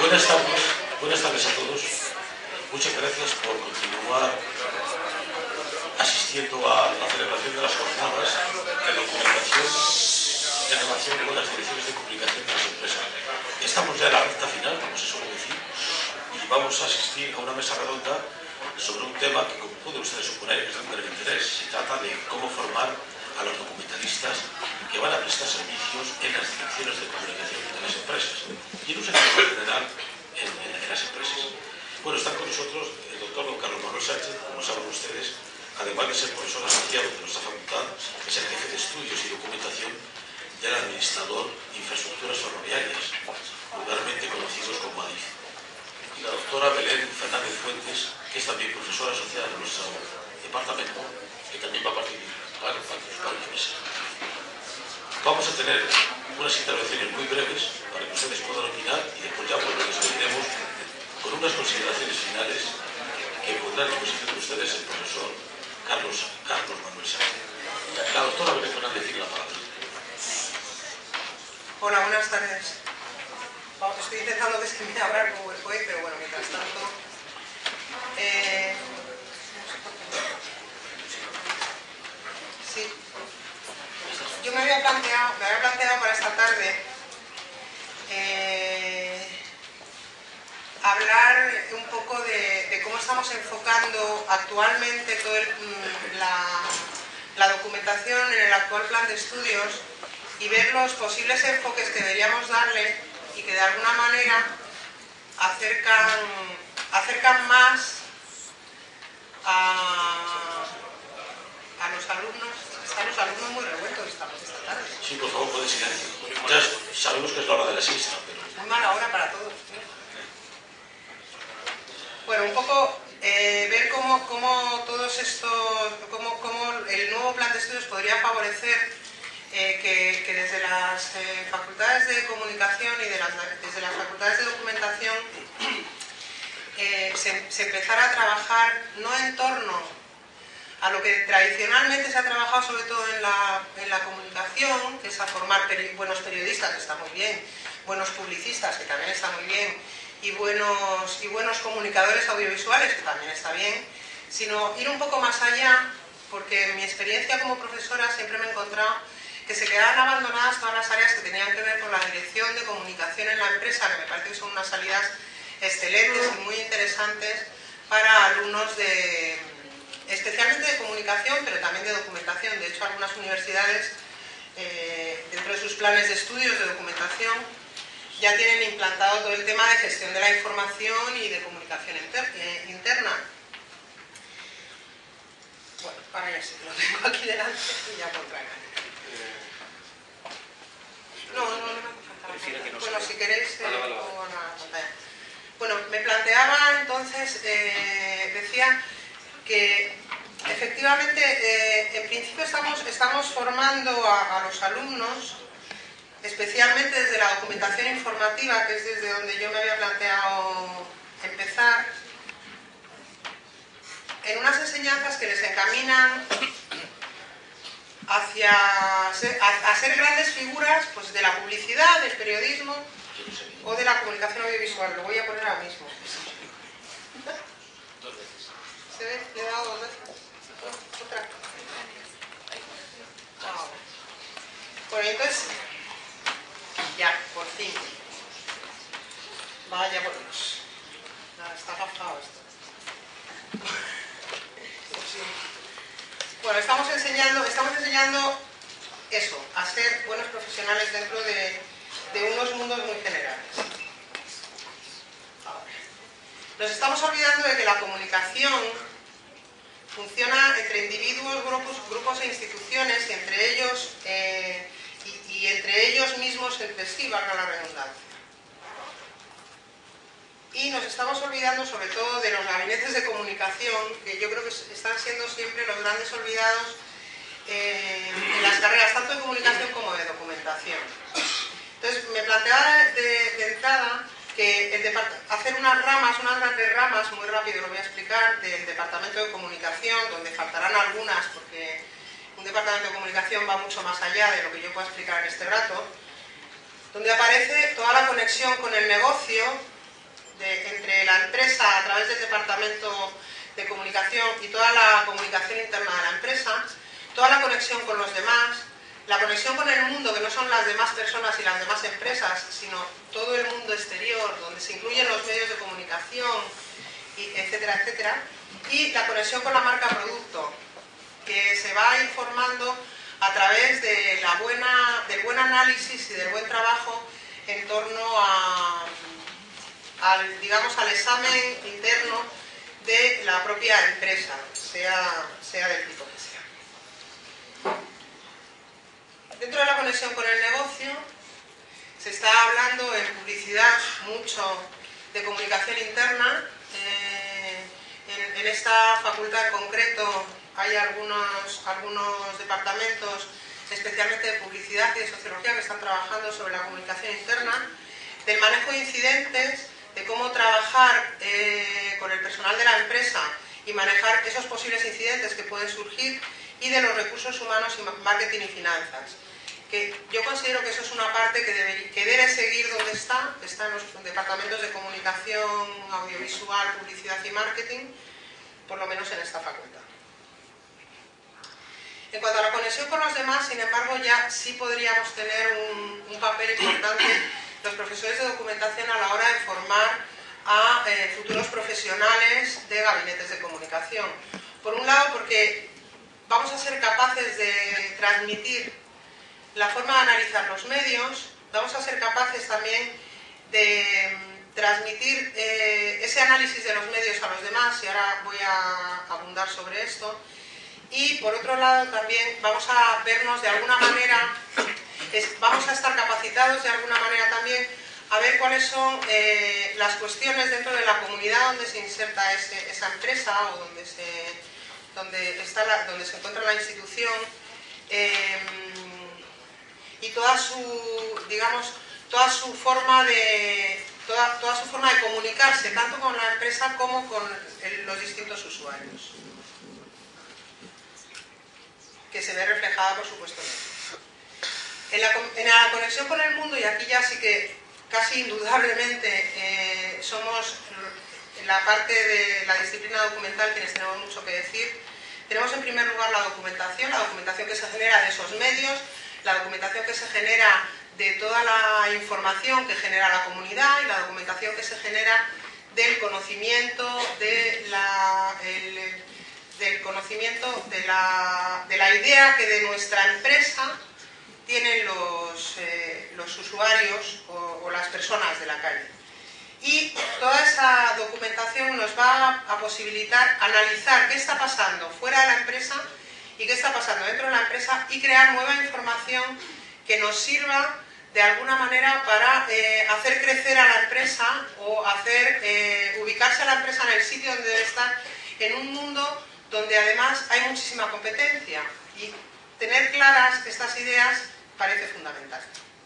Buenas tardes a todos. Muchas gracias por continuar asistiendo a la celebración de las jornadas de documentación en relación con las direcciones de comunicación de las empresas. Estamos ya en la recta final, como se suele decir, y vamos a asistir a una mesa redonda sobre un tema que, como pueden ustedes suponer, es de un gran interés. Se trata de cómo formar a los documentalistas que van a prestar servicios en las direcciones de comunicación de las empresas y en un sentido general en las empresas. Bueno, están con nosotros el doctor don Carlos Manuel Sánchez, como saben ustedes, además de ser profesor asociado de nuestra facultad, es el jefe de estudios y documentación del administrador de infraestructuras ferroviarias, vulgarmente conocidos como ADIF. Y la doctora Belén Fernández Fuentes, que es también profesora asociada de nuestro departamento, que también va a participar en la mesa. Vamos a tener unas intervenciones muy breves para que ustedes puedan opinar y después ya pues nos despediremos con unas consideraciones finales que pondrá a disposición de ustedes el profesor Carlos Manuel Sánchez. La doctora Belén Fernández tiene la palabra. Hola, buenas tardes. Estoy intentando que se me abra el PowerPoint, pero bueno, mientras tanto... Sí. Yo me había planteado para esta tarde hablar un poco de cómo estamos enfocando actualmente toda la documentación en el actual plan de estudios y ver los posibles enfoques que deberíamos darle y que de alguna manera acercan más a los alumnos. Están los alumnos muy revueltos esta tarde. Sí, por favor, pueden silencio. Ya sabemos que es la hora de la siesta, pero... Muy mala hora para todos. Bueno, un poco ver cómo todos estos, cómo el nuevo plan de estudios podría favorecer que desde las facultades de comunicación y desde las facultades de documentación se empezara a trabajar no en torno a lo que tradicionalmente se ha trabajado sobre todo en la comunicación, que es a formar buenos periodistas, que está muy bien, buenos publicistas, que también está muy bien, y buenos comunicadores audiovisuales, que también está bien, sino ir un poco más allá, porque en mi experiencia como profesora siempre me he encontrado que se quedaban abandonadas todas las áreas que tenían que ver con la dirección de comunicación en la empresa, que me parece que son unas salidas excelentes y muy interesantes para alumnos especialmente de comunicación, pero también de documentación. De hecho, algunas universidades, dentro de sus planes de estudios de documentación, ya tienen implantado todo el tema de gestión de la información y de comunicación interna. Bueno, para ya sí, lo tengo aquí delante y ya pondrá. No me hace falta. Bueno, si queréis, pongo la pantalla. Bueno, me planteaba entonces, decía que efectivamente, en principio estamos formando a los alumnos, especialmente desde la documentación informativa, que es desde donde yo me había planteado empezar, en unas enseñanzas que les encaminan a ser grandes figuras pues, de la publicidad, del periodismo o de la comunicación audiovisual. Lo voy a poner ahora mismo. ¿Se ve? Le he dado 2 veces. Otra. Bueno, entonces, ya, por fin. Vaya por Dios. Nada, está agafado esto. Bueno, estamos enseñando eso, a ser buenos profesionales dentro de unos mundos muy generales. Ahora, nos estamos olvidando de que la comunicación funciona entre individuos, grupos e instituciones, y entre ellos mismos entre sí, valga la redundancia. Y nos estamos olvidando sobre todo de los gabinetes de comunicación, que yo creo que están siendo siempre los grandes olvidados en las carreras tanto de comunicación como de documentación. Entonces me planteaba de entrada que hacer unas grandes ramas, muy rápido lo voy a explicar, del departamento de comunicación, donde faltarán algunas, porque un departamento de comunicación va mucho más allá de lo que yo pueda explicar en este rato, donde aparece toda la conexión con el negocio entre la empresa a través del departamento de comunicación y toda la comunicación interna de la empresa, toda la conexión con los demás, la conexión con el mundo, que no son las demás personas y las demás empresas, sino todo el mundo exterior, donde se incluyen los medios de comunicación, etcétera, etcétera, y la conexión con la marca producto, que se va informando a través de del buen análisis y del buen trabajo en torno al examen interno de la propia empresa, sea del tipo que sea. Dentro de la conexión con el negocio, se está hablando en publicidad mucho de comunicación interna. En esta facultad en concreto hay algunos departamentos, especialmente de publicidad y de sociología, que están trabajando sobre la comunicación interna, del manejo de incidentes, de cómo trabajar con el personal de la empresa y manejar esos posibles incidentes que pueden surgir, y de los recursos humanos y marketing y finanzas. Que yo considero que eso es una parte que debe seguir donde está en los departamentos de comunicación audiovisual, publicidad y marketing, por lo menos en esta facultad. En cuanto a la conexión con los demás, sin embargo, ya sí podríamos tener un papel importante los profesores de documentación a la hora de formar a futuros profesionales de gabinetes de comunicación. Por un lado, porque vamos a ser capaces de transmitir la forma de analizar los medios, vamos a ser capaces también de transmitir ese análisis de los medios a los demás, y ahora voy a abundar sobre esto. Y por otro lado también vamos a vernos de alguna manera, vamos a estar capacitados de alguna manera también a ver cuáles son las cuestiones dentro de la comunidad donde se inserta esa empresa o donde se encuentra la institución, y toda su forma de comunicarse tanto con la empresa como con los distintos usuarios, que se ve reflejada, por supuesto, en la conexión con el mundo. Y aquí ya sí que casi indudablemente somos la parte de la disciplina documental quienes tenemos mucho que decir. Tenemos en primer lugar la documentación que se genera de esos medios, la documentación que se genera de toda la información que genera la comunidad, y la documentación que se genera del conocimiento, de la idea que de nuestra empresa tienen los usuarios o las personas de la calle. Y toda esa documentación nos va a posibilitar analizar qué está pasando fuera de la empresa y qué está pasando dentro de la empresa, y crear nueva información que nos sirva de alguna manera para hacer crecer a la empresa o ubicarse a la empresa en el sitio donde debe estar, en un mundo donde además hay muchísima competencia, y tener claras estas ideas parece fundamental.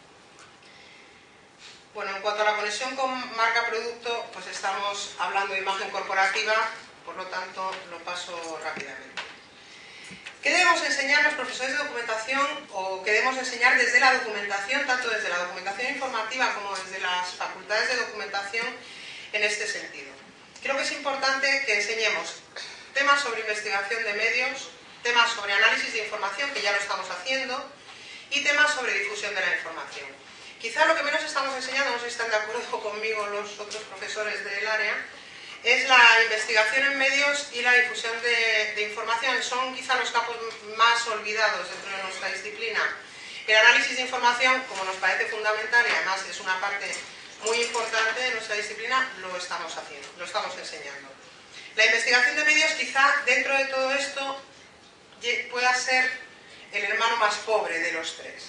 Bueno, en cuanto a la conexión con marca-producto, pues estamos hablando de imagen corporativa, por lo tanto lo paso rápidamente. ¿Qué debemos enseñar los profesores de documentación, o qué debemos enseñar desde la documentación, tanto desde la documentación informativa como desde las facultades de documentación, en este sentido? Creo que es importante que enseñemos temas sobre investigación de medios, temas sobre análisis de información, que ya lo estamos haciendo, y temas sobre difusión de la información. Quizá lo que menos estamos enseñando, no sé si están de acuerdo conmigo los otros profesores del área, es la investigación en medios y la difusión de información. Son quizá los campos más olvidados dentro de nuestra disciplina. El análisis de información, como nos parece fundamental y además es una parte muy importante de nuestra disciplina, lo estamos haciendo, lo estamos enseñando. La investigación de medios, quizá dentro de todo esto pueda ser el hermano más pobre de los tres.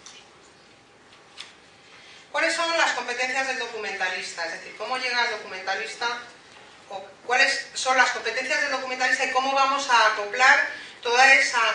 ¿Cuáles son las competencias del documentalista? Es decir, ¿cómo llega el documentalista? O ¿cuáles son las competencias del documentalista y cómo vamos a acoplar todas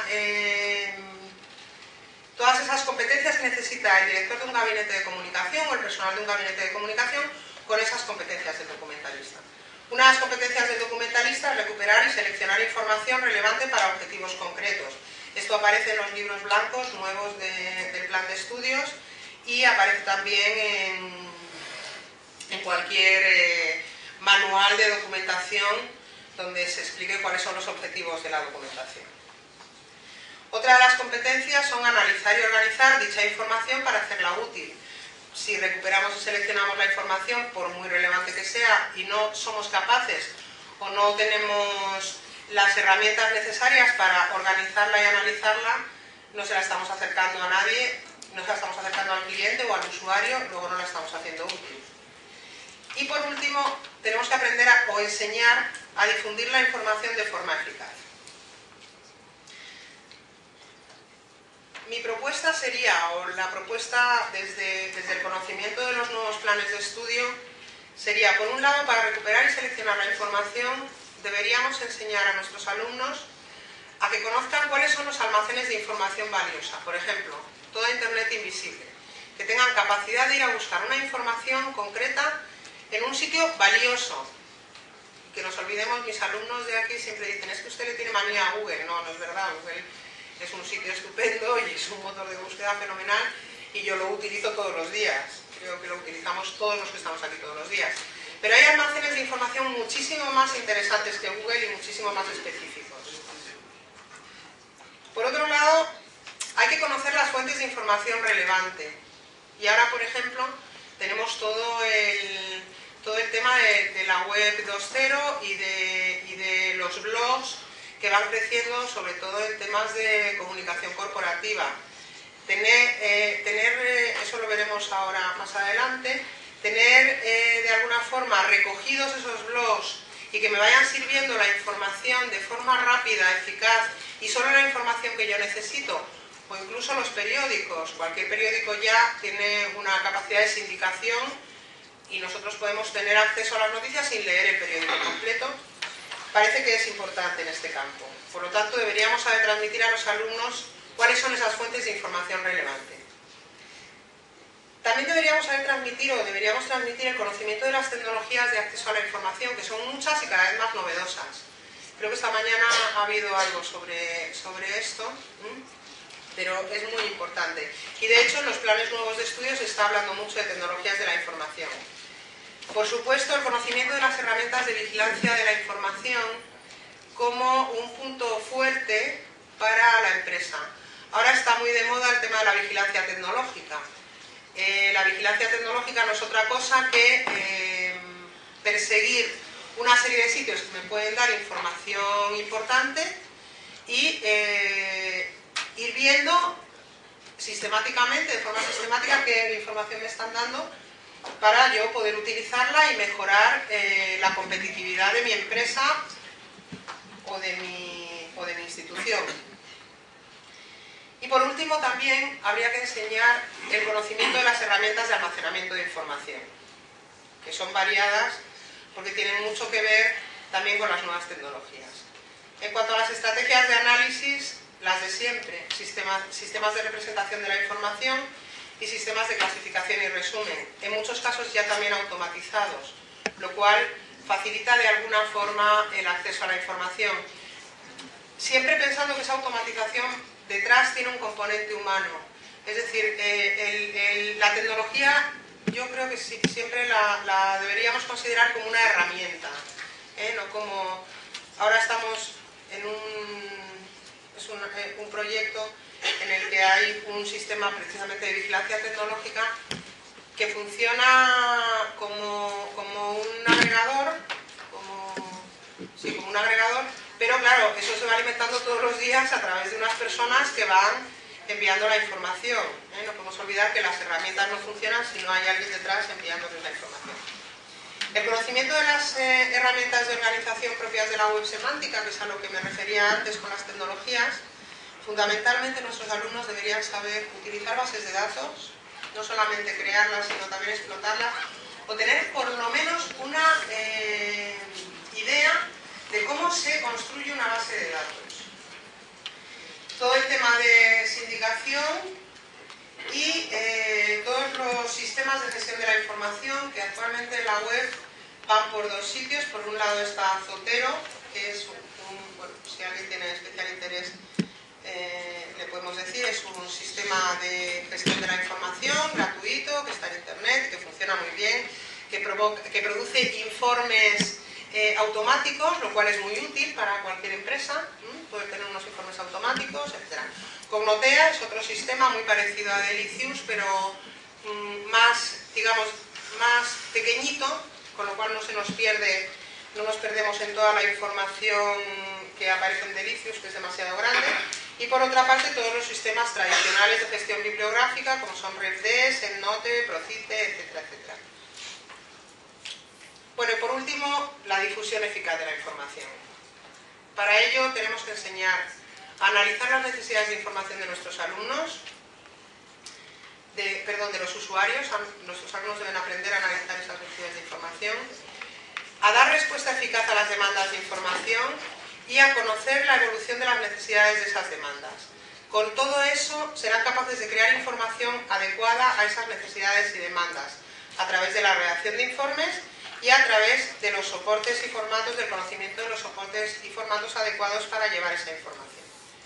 esas competencias que necesita el director de un gabinete de comunicación o el personal de un gabinete de comunicación con esas competencias del documentalista? Una de las competencias del documentalista es recuperar y seleccionar información relevante para objetivos concretos. Esto aparece en los libros blancos nuevos del plan de estudios, y aparece también en cualquier manual de documentación donde se explique cuáles son los objetivos de la documentación. Otra de las competencias son analizar y organizar dicha información para hacerla útil. Si recuperamos y seleccionamos la información, por muy relevante que sea, y no somos capaces o no tenemos las herramientas necesarias para organizarla y analizarla, no se la estamos acercando a nadie, no se la estamos acercando al cliente o al usuario, luego no la estamos haciendo útil. Y por último, tenemos que aprender o enseñar a difundir la información de forma eficaz. Mi propuesta sería, o la propuesta desde el conocimiento de los nuevos planes de estudio, sería, por un lado, para recuperar y seleccionar la información, deberíamos enseñar a nuestros alumnos a que conozcan cuáles son los almacenes de información valiosa. Por ejemplo, toda Internet invisible. Que tengan capacidad de ir a buscar una información concreta en un sitio valioso. Que nos olvidemos, mis alumnos de aquí siempre dicen, es que usted le tiene manía a Google. No, no es verdad, Google es un sitio estupendo y es un motor de búsqueda fenomenal y yo lo utilizo todos los días. Creo que lo utilizamos todos los que estamos aquí todos los días. Pero hay almacenes de información muchísimo más interesantes que Google y muchísimo más específicos. Por otro lado, hay que conocer las fuentes de información relevante. Y ahora, por ejemplo, tenemos todo el tema de la web 2.0 y de los blogs que van creciendo, sobre todo en temas de comunicación corporativa. Eso lo veremos ahora más adelante, tener de alguna forma recogidos esos blogs y que me vayan sirviendo la información de forma rápida, eficaz y solo la información que yo necesito, o incluso los periódicos. Cualquier periódico ya tiene una capacidad de sindicación y nosotros podemos tener acceso a las noticias sin leer el periódico completo. Parece que es importante en este campo. Por lo tanto, deberíamos saber transmitir a los alumnos cuáles son esas fuentes de información relevante. También deberíamos transmitir el conocimiento de las tecnologías de acceso a la información, que son muchas y cada vez más novedosas. Creo que esta mañana ha habido algo sobre esto, pero es muy importante. Y de hecho, en los planes nuevos de estudio se está hablando mucho de tecnologías de la información. Por supuesto, el conocimiento de las herramientas de vigilancia de la información como un punto fuerte para la empresa. Ahora está muy de moda el tema de la vigilancia tecnológica. La vigilancia tecnológica no es otra cosa que perseguir una serie de sitios que me pueden dar información importante y ir viendo sistemáticamente, de forma sistemática, qué información me están dando para yo poder utilizarla y mejorar la competitividad de mi empresa o de mi institución. Y por último también habría que enseñar el conocimiento de las herramientas de almacenamiento de información, que son variadas porque tienen mucho que ver también con las nuevas tecnologías. En cuanto a las estrategias de análisis, las de siempre, sistemas de representación de la información y sistemas de clasificación y resumen, en muchos casos ya también automatizados, lo cual facilita de alguna forma el acceso a la información. Siempre pensando que esa automatización detrás tiene un componente humano, es decir, la tecnología yo creo que siempre la deberíamos considerar como una herramienta, no como... Ahora estamos en un proyecto en el que hay un sistema precisamente de vigilancia tecnológica que funciona como un agregador, como un agregador, pero claro, eso se va alimentando todos los días a través de unas personas que van enviando la información. No podemos olvidar que las herramientas no funcionan si no hay alguien detrás enviándoles la información. El conocimiento de las herramientas de organización propias de la web semántica, que es a lo que me refería antes con las tecnologías, fundamentalmente nuestros alumnos deberían saber utilizar bases de datos, no solamente crearlas, sino también explotarlas, o tener por lo menos una idea de cómo se construye una base de datos. Todo el tema de sindicación y todos los sistemas de gestión de la información que actualmente en la web van por dos sitios. Por un lado está Zotero, que es bueno, si alguien tiene especial interés le podemos decir, es un sistema de gestión de la información gratuito que está en internet, que funciona muy bien, que produce informes automáticos, lo cual es muy útil para cualquier empresa, poder tener unos informes automáticos, etc. Cognotea es otro sistema muy parecido a Delicious, pero más, digamos, más pequeñito, con lo cual no se nos pierde, no nos perdemos en toda la información que aparece en Delicious, que es demasiado grande. Y por otra parte, todos los sistemas tradicionales de gestión bibliográfica, como son RefDes, EndNote, Procite, etcétera, etcétera. Bueno, y por último, la difusión eficaz de la información. Para ello tenemos que enseñar a analizar las necesidades de información de nuestros alumnos, de los usuarios. Nuestros alumnos deben aprender a analizar esas necesidades de información, a dar respuesta eficaz a las demandas de información y a conocer la evolución de las necesidades de esas demandas. Con todo eso serán capaces de crear información adecuada a esas necesidades y demandas a través de la redacción de informes y a través de los soportes y formatos, del conocimiento de los soportes y formatos adecuados para llevar esa información.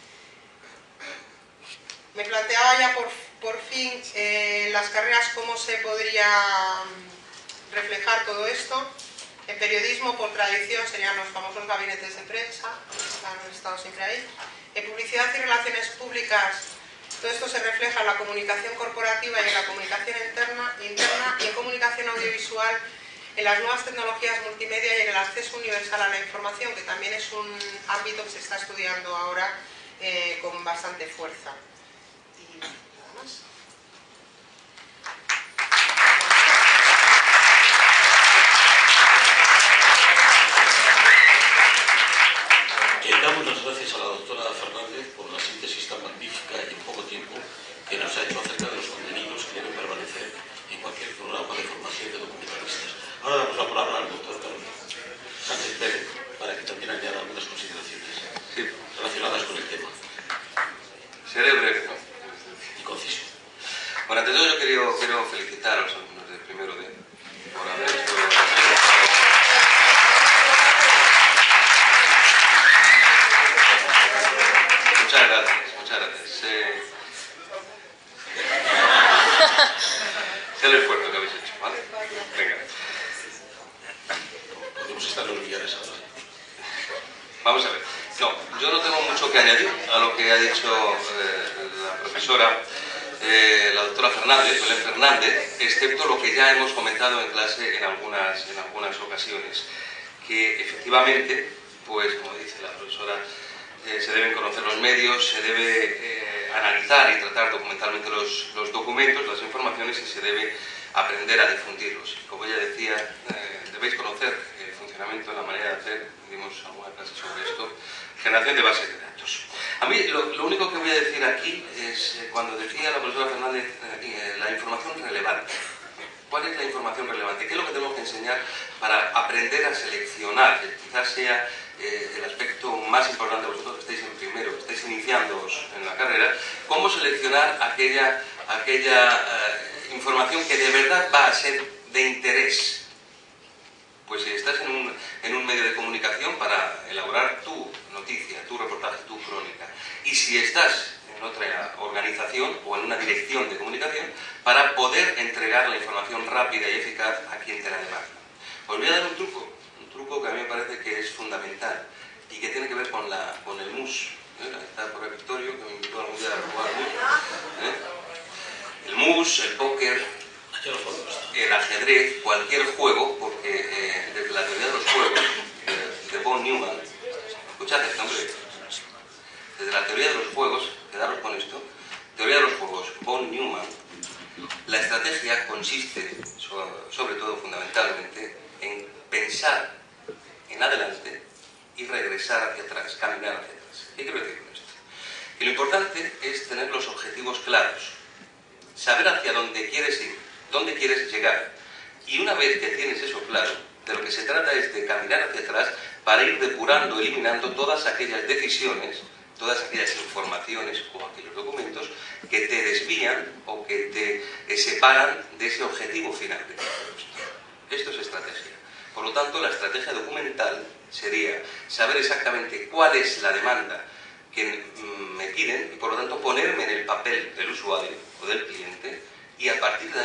Me planteaba ya por fin las carreras cómo se podría reflejar todo esto. En periodismo, por tradición, serían los famosos gabinetes de prensa, que han estado siempre ahí. En publicidad y relaciones públicas, todo esto se refleja en la comunicación corporativa y en la comunicación interna, y en comunicación audiovisual, en las nuevas tecnologías multimedia y en el acceso universal a la información, que también es un ámbito que se está estudiando ahora con bastante fuerza. Y nada más. Damos las gracias a la doctora Fernández por la síntesis tan magnífica y en poco tiempo que nos ha hecho acerca de los contenidos que deben permanecer en cualquier programa de formación de documentalistas. Ahora damos la palabra al doctor Carlos Sánchez Pérez para que también añada algunas consideraciones relacionadas con el tema. Seré breve, ¿no? Y conciso. Bueno, ante todo yo quiero felicitar a los alumnos de primero D por haber hecho... Muchas gracias, muchas gracias. Sé el esfuerzo que habéis hecho, ¿vale? Venga. Podemos estar en los billares ahora. Vamos a ver. No, yo no tengo mucho que añadir a lo que ha dicho la profesora, la doctora Fernández, Belén Fernández, excepto lo que ya hemos comentado en clase en algunas ocasiones, que efectivamente, pues como dice la profesora, se deben conocer los medios, se debe analizar y tratar documentalmente los documentos, las informaciones, y se debe aprender a difundirlos. Como ella decía, debéis conocer el funcionamiento, la manera de hacer, dimos alguna clase sobre esto, generación de bases de datos. A mí lo único que voy a decir aquí es, cuando decía la profesora Fernández, la información relevante. ¿Cuál es la información relevante? ¿Qué es lo que tenemos que enseñar para aprender a seleccionar? Quizás sea el aspecto más importante, vosotros que estáis en primero, que estáis iniciándoos en la carrera, cómo seleccionar aquella información que de verdad va a ser de interés. Pues si estás en un medio de comunicación para elaborar tu noticia, tu reportaje, tu crónica, y si estás en otra organización o en una dirección de comunicación para poder entregar la información rápida y eficaz a quien te la demanda. Os voy a dar un truco que a mí me parece que es fundamental y que tiene que ver con el MUS. Está por el Victorio, que me invitó algún día a jugar MUS. El MUS, el póker, el ajedrez, cualquier juego, porque desde la teoría de los juegos de Von Neumann, escuchad este hombre, desde la teoría de los juegos, quedaros con esto, teoría de los juegos, Von Neumann, la estrategia consiste, sobre todo fundamentalmente, en pensar en adelante y regresar hacia atrás, caminar hacia atrás. ¿Qué quiero decir con esto? Y lo importante es tener los objetivos claros, saber hacia dónde quieres ir, dónde quieres llegar. Y una vez que tienes eso claro, de lo que se trata es de caminar hacia atrás para ir depurando, eliminando todas aquellas decisiones, todas aquellas informaciones o aquellos documentos que te desvían o que te separan de ese objetivo final de todo esto. Esto es estrategia. Por lo tanto, la estrategia documental sería saber exactamente cuál es la demanda que me piden y por lo tanto ponerme en el papel del usuario o del cliente y a partir de ahí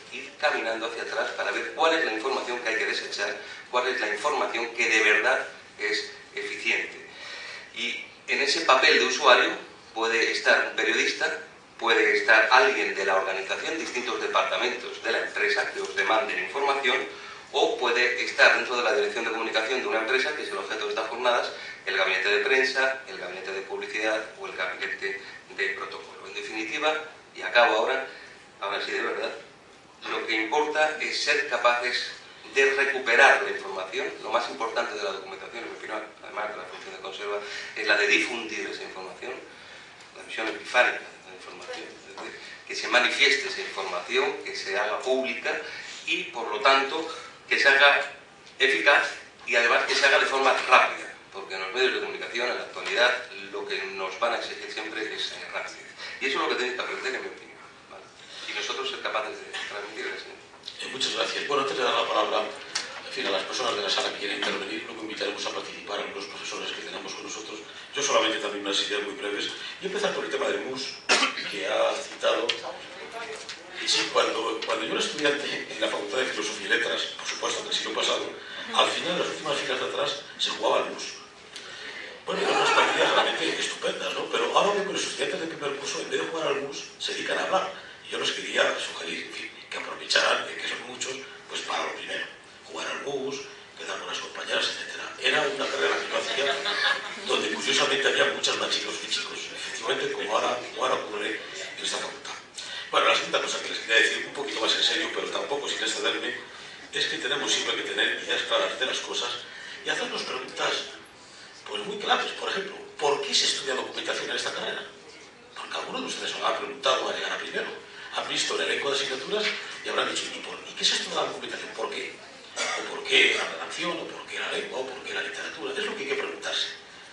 ir caminando hacia atrás para ver cuál es la información que hay que desechar, cuál es la información que de verdad es eficiente. Y en ese papel de usuario puede estar un periodista, puede estar alguien de la organización, distintos departamentos de la empresa que os demanden información, o puede estar dentro de la dirección de comunicación de una empresa, que es el objeto de estas jornadas, el gabinete de prensa, el gabinete de publicidad o el gabinete de protocolo. En definitiva, y acabo ahora sí de verdad, lo que importa es ser capaces de recuperar la información. Lo más importante de la documentación, en mi opinión, además de la función de conserva, es la de difundir esa información, la misión epifánica de la información, es decir, que se manifieste esa información, que se haga pública y, por lo tanto, que se haga eficaz y además que se haga de forma rápida, porque en los medios de comunicación, en la actualidad, lo que nos van a exigir siempre es rapidez. Y eso es lo que tenéis que aprender, en mi opinión, ¿vale? Y nosotros ser capaces de transmitirles. Muchas gracias. Bueno, antes de dar la palabra a las personas de la sala que quieren intervenir, luego invitaremos a participar a los profesores que tenemos con nosotros. Yo solamente también unas ideas muy breves. Y empezar por el tema del MUS, que ha citado. Y sí, cuando yo era estudiante en la Facultad de Filosofía y Letras, por supuesto, del siglo pasado, al final, en las últimas filas de atrás, se jugaba al MUS. Bueno, eran unas partidas realmente estupendas, ¿no? Pero ahora veo que los estudiantes de primer curso, en vez de jugar al MUS, se dedican a hablar. Y yo les quería sugerir, en fin, que aprovecharan, que son muchos, pues para lo primero, jugar al MUS, quedar con las compañeras, etc. Era una carrera que yo hacía, donde curiosamente había muchas más chicos que chicos, efectivamente, como ahora ocurre en esta facultad. Bueno, la segunda cosa que les quería decir, un poquito más en serio, pero tampoco sin excederme, es que tenemos siempre que tener ideas claras de las cosas y hacernos preguntas pues muy claves. Por ejemplo, ¿por qué se estudia documentación en esta carrera? Porque algunos de ustedes os han preguntado al llegar a primero. Han visto el elenco de asignaturas y habrán dicho, ¿y qué se estudia la documentación? ¿Por qué? ¿O por qué la redacción? ¿O por qué la lengua? ¿O por qué la literatura? Es lo que hay que preguntarse.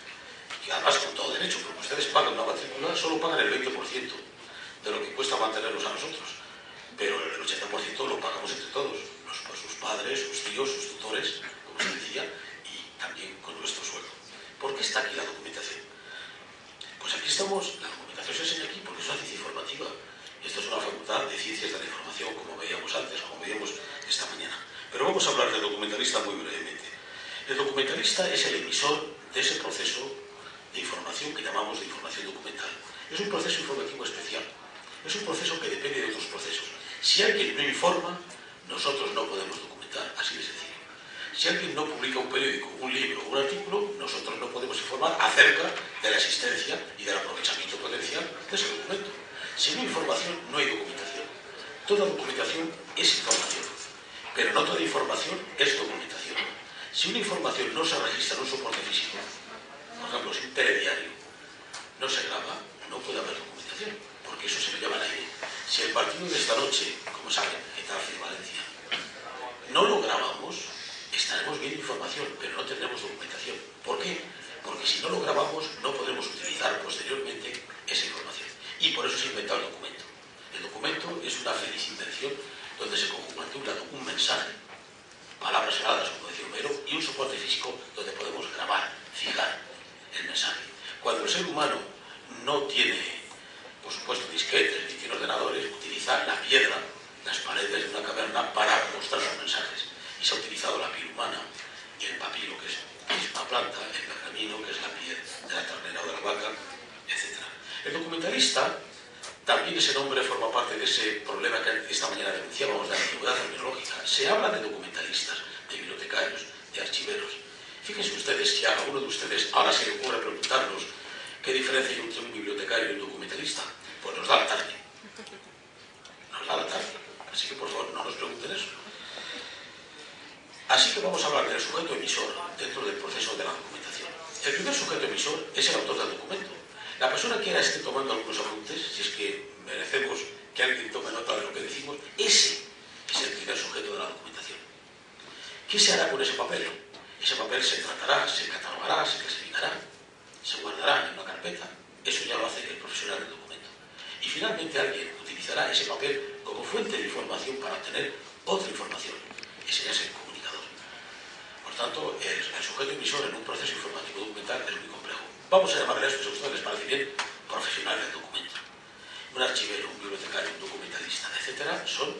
Y además con todo derecho, porque ustedes pagan una matrícula, solo pagan el 20% de lo que cuesta mantenerlos a nosotros. Pero el 80% lo pagamos entre todos, sus padres, sus tíos, sus tutores, como se decía, y también con nuestro sueldo. ¿Por qué está aquí la documentación? Pues aquí estamos, la documentación se enseña aquí porque es una ciencia informativa. Esto es una facultad de ciencias de la información, como veíamos antes, como veíamos esta mañana. Pero vamos a hablar del documentalista muy brevemente. El documentalista es el emisor de ese proceso de información que llamamos de información documental. Es un proceso informativo especial. Es un proceso que depende de otros procesos. Si alguien no informa, nosotros no podemos documentar, así de sencillo. Si alguien no publica un periódico, un libro o un artículo, nosotros no podemos informar acerca de la existencia y del aprovechamiento potencial de ese documento. Si no hay información, no hay documentación. Toda documentación es información, pero no toda información es documentación. Si una información no se registra en un soporte físico, por ejemplo, si un telediario no se graba, no puede haber documentación, porque eso se lo llama al aire. Si el partido de esta noche, como saben, Getafe y Valencia, no lo grabamos, estaremos viendo información, pero no tendremos documentación. ¿Por qué? Porque si no lo grabamos, no podremos utilizar posteriormente esa información. Y por eso se inventó el documento. El documento es una feliz invención donde se conjugan de un lado un mensaje, palabras sagradas, como decía Homero, y un soporte físico donde podemos grabar, fijar el mensaje. Cuando el ser humano no tiene, por supuesto, disquetes ni tiene ordenadores, utiliza la piedra, las paredes de una caverna para mostrar sus mensajes. Y se ha utilizado la piel humana y el papiro, que es una planta, el pergamino, que es la piel de la ternera o de la vaca, etc. El documentalista, también ese nombre forma parte de ese problema que esta mañana denunciábamos de la antigüedad terminológica. Se habla de documentalistas, de bibliotecarios, de archiveros. Fíjense ustedes, si a alguno de ustedes ahora se le ocurre preguntarnos qué diferencia hay entre un bibliotecario y un documentalista, pues nos da la tarde. Nos da la tarde. Así que, por favor, no nos pregunten eso. Así que vamos a hablar del sujeto emisor dentro del proceso de la documentación. El primer sujeto emisor es el autor del documento. La persona que ahora esté tomando algunos apuntes, si es que merecemos que alguien tome nota de lo que decimos, ese es el primer sujeto de la documentación. ¿Qué se hará con ese papel? Ese papel se tratará, se catalogará, se clasificará, se guardará en una carpeta. Eso ya lo hace el profesional del documento. Y finalmente alguien utilizará ese papel como fuente de información para obtener otra información. Ese ya es el comunicador. Por tanto, el sujeto emisor en un proceso informativo documental es muy complejo. Vamos a llamarle a esto, si a ustedes les parece bien, profesional del documento. Un archivero, un bibliotecario, un documentalista, etc., son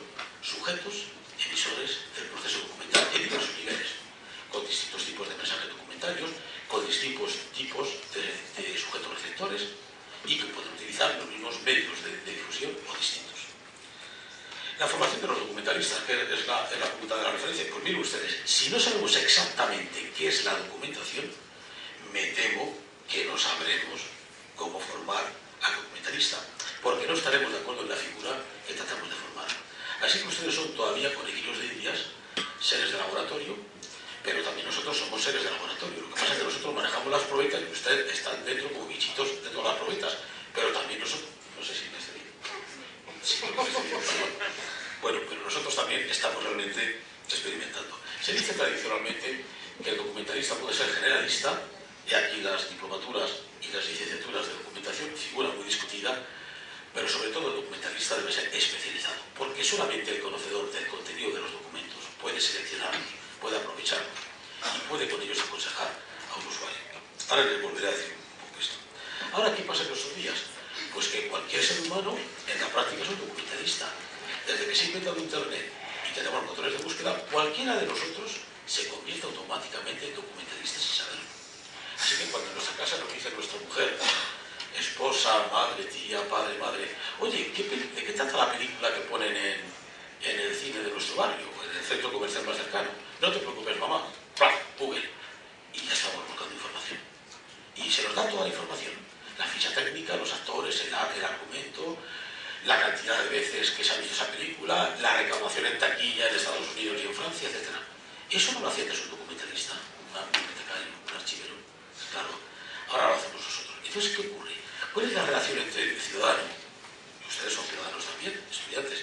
sujetos, emisores del proceso documental en diversos niveles, con distintos tipos de mensajes documentarios, con distintos tipos de sujetos receptores y que pueden utilizar los mismos medios de difusión o distintos. La formación de los documentalistas, que es la punta de la referencia, pues miren ustedes, si no sabemos exactamente qué es la documentación, me temo que no sabremos cómo formar al documentalista, porque no estaremos de acuerdo en la figura que tratamos de formar. Así que ustedes son todavía conejillos de indias, seres de laboratorio, pero también nosotros somos seres de laboratorio. Lo que pasa es que nosotros manejamos las probetas y ustedes están dentro como bichitos de todas las probetas, pero también nosotros, no sé si me estoy bien. Sí, no me estoy bien, perdón. Bueno, pero nosotros también estamos realmente experimentando. Se dice tradicionalmente que el documentalista puede ser generalista, y aquí las diplomaturas y las licenciaturas de documentación figura muy discutida, pero sobre todo el documentalista debe ser especializado, porque solamente el conocedor del contenido de los documentos puede seleccionarlos, puede aprovecharlos y puede con ellos aconsejar a un usuario. Ahora les volveré a decir un poco esto. Ahora, ¿qué pasa en estos días? Pues que cualquier ser humano en la práctica es un documentalista. Desde que se ha inventado Internet y tenemos motores de búsqueda, cualquiera de nosotros se convierte automáticamente en documentalista sin saberlo. Así que cuando en nuestra casa nos dice nuestra mujer, esposa, madre, tía, padre, madre, oye, ¿de qué trata la película que ponen en el cine de nuestro barrio o en el centro comercial más cercano? No te preocupes, mamá. Google. Y ya estamos buscando información. Y se nos da toda la información. La ficha técnica, los actores, el argumento, la cantidad de veces que se ha visto esa película, la recaudación en taquilla en Estados Unidos y en Francia, etc. Eso no lo hacía un documentalista, un bibliotecario, un archivero. Claro, ahora lo hacemos nosotros. Entonces, ¿qué ocurre? ¿Cuál es la relación entre el ciudadano, y ustedes son ciudadanos también, estudiantes,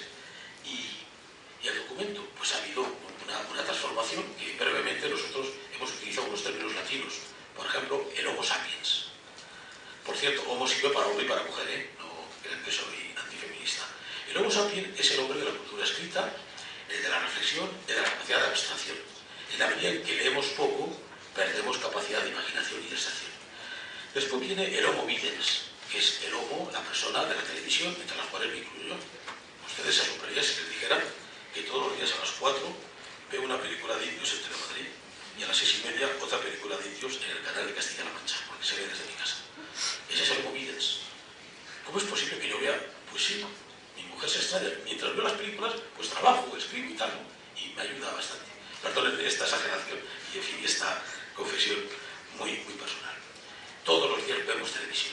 y el documento? Pues ha habido una transformación que brevemente nosotros hemos utilizado unos términos latinos. Por ejemplo, el Homo sapiens. Por cierto, Homo sirve para hombre y para mujer, ¿eh? No crean que soy antifeminista. El Homo sapiens es el hombre de la cultura escrita, el de la reflexión, el de la capacidad de abstracción. En la medida en que leemos poco, perdemos capacidad de imaginación y de extracción. Después viene el Homo videns, que es el Homo, la persona de la televisión, entre las cuales me incluyo yo. Ustedes se asombrarían si les dijera que todos los días a las 4 veo una película de indios en Telemadrid y a las 6:30 otra película de indios en el canal de Castilla-La Mancha, porque se ve desde mi casa. Ese es el Homo videns. ¿Cómo es posible que yo vea? Pues sí, mi mujer se extraña. Mientras veo las películas, pues trabajo, escribo y tal, ¿no? Y me ayuda bastante. Perdónenme esta exageración y, en fin, esta confesión muy, muy personal. Todos los días vemos televisión.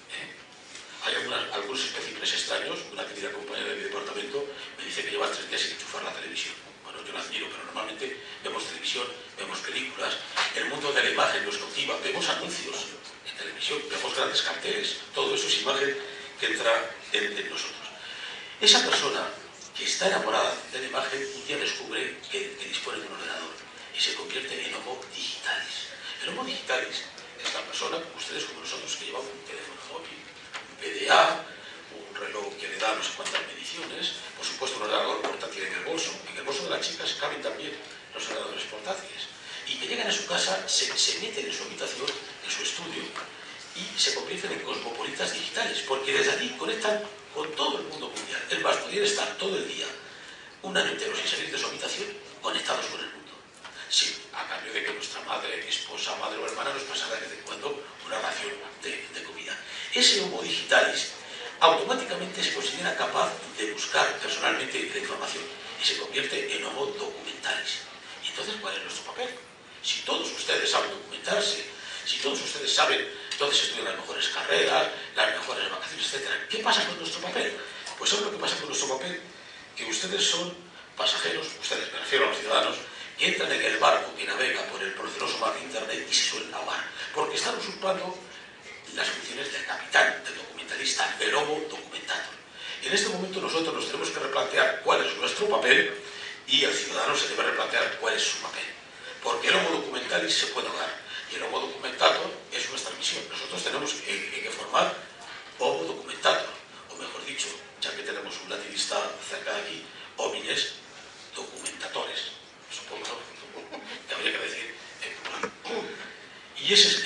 Hay algunos especímenes extraños. Una querida compañera de mi departamento me dice que lleva 3 días sin enchufar la televisión. Bueno, yo la admiro, pero normalmente vemos televisión, vemos películas. El mundo de la imagen nos cautiva. Vemos anuncios en televisión, vemos grandes carteles. Todo eso es imagen que entra en nosotros. Esa persona que está enamorada de la imagen un día descubre que dispone de un ordenador y se convierte en Homo digitalis. El Homo digitalis es la persona, como ustedes, como nosotros, que lleva un teléfono móvil, un PDA, un reloj que le da no sé cuántas mediciones, por supuesto un ordenador portátil en el bolso. En el bolso de las chicas caben también los ordenadores portátiles. Y que llegan a su casa, se meten en su habitación, en su estudio, y se convierten en cosmopolitas digitales, porque desde allí conectan con todo el mundo mundial. Es más, podrían estar todo el día, un año entero sin salir de su habitación, conectados con el mundo. Sí, a cambio de que nuestra madre, esposa, madre o hermana nos pasara de vez en cuando una ración de comida. Ese Homo digitalis automáticamente se considera capaz de buscar personalmente la información y se convierte en Homo documentalis. ¿Y entonces cuál es nuestro papel? Si todos ustedes saben documentarse, si todos ustedes saben dónde se estudian las mejores carreras, las mejores vacaciones, etc., ¿qué pasa con nuestro papel? Pues ¿saben lo que pasa con nuestro papel? Que ustedes son pasajeros, ustedes, me refiero a los ciudadanos, que entran en el barco que navega por el proceloso mar de Internet y se suelen ahogar, porque están usurpando las funciones del capitán, del documentalista, del Homo documentator. En este momento nosotros nos tenemos que replantear cuál es nuestro papel y el ciudadano se debe replantear cuál es su papel. Porque el Homo documentalis se puede ahogar y el Homo documentator es nuestra misión. Nosotros tenemos que formar Homo documentator, o mejor dicho, ya que tenemos un latinista cerca de aquí, homines documentatores. Supongo que habría que decir en plural. Y ese es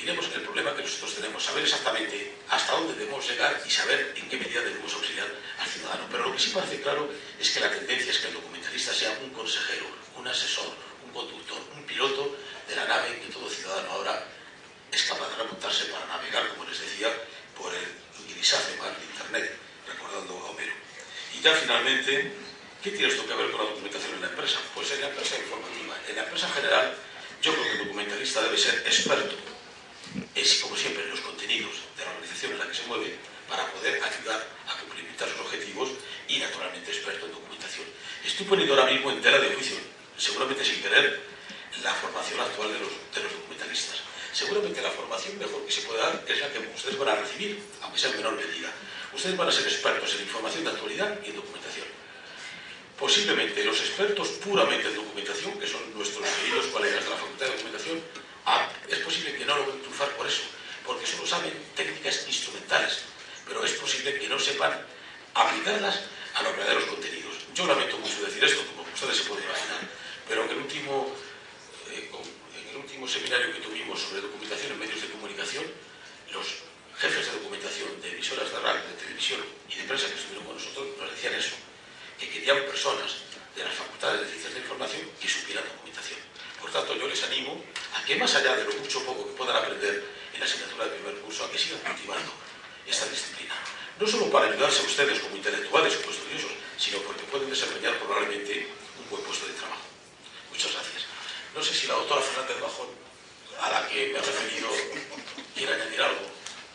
diremos el problema que nosotros tenemos, saber exactamente hasta dónde debemos llegar y saber en qué medida debemos auxiliar al ciudadano. Pero lo que sí parece claro es que la tendencia es que el documentalista sea un consejero, un asesor, un conductor, un piloto de la nave que todo ciudadano ahora es capaz de remontarse para navegar, como les decía, por el grisáceo mar de Internet, recordando a Homero. Y ya finalmente, ¿qué tiene esto que ver con la documentación en la empresa? Pues en la empresa informativa. En la empresa general, yo creo que el documentalista debe ser experto, es como siempre en los contenidos de la organización en la que se mueve, para poder ayudar a cumplimentar sus objetivos y naturalmente experto en documentación. Estoy poniendo ahora mismo en tela de juicio, seguramente sin querer, la formación actual de los documentalistas. Seguramente la formación mejor que se puede dar es la que ustedes van a recibir, aunque sea en menor medida. Ustedes van a ser expertos en información de actualidad y en documentación. Posiblemente los expertos puramente en documentación, que son nuestros queridos colegas de la Facultad de Documentación, es posible que no logren triunfar por eso, porque solo saben técnicas instrumentales, pero es posible que no sepan aplicarlas a los verdaderos contenidos. Yo lamento mucho decir esto, como ustedes se pueden imaginar, pero en el último seminario que tuvimos sobre documentación en medios de comunicación, los jefes de documentación de emisoras de radio, de televisión y de prensa que estuvieron con nosotros nos decían eso, que querían personas de las facultades de ciencias de información que supieran documentación. Por tanto, yo les animo a que, más allá de lo mucho o poco que puedan aprender en la asignatura de primer curso, a que sigan cultivando esta disciplina. No solo para ayudarse a ustedes como intelectuales o como estudiosos, sino porque pueden desempeñar probablemente un buen puesto de trabajo. Muchas gracias. No sé si la doctora Fernández Bajón, a la que me he referido, quiere añadir algo.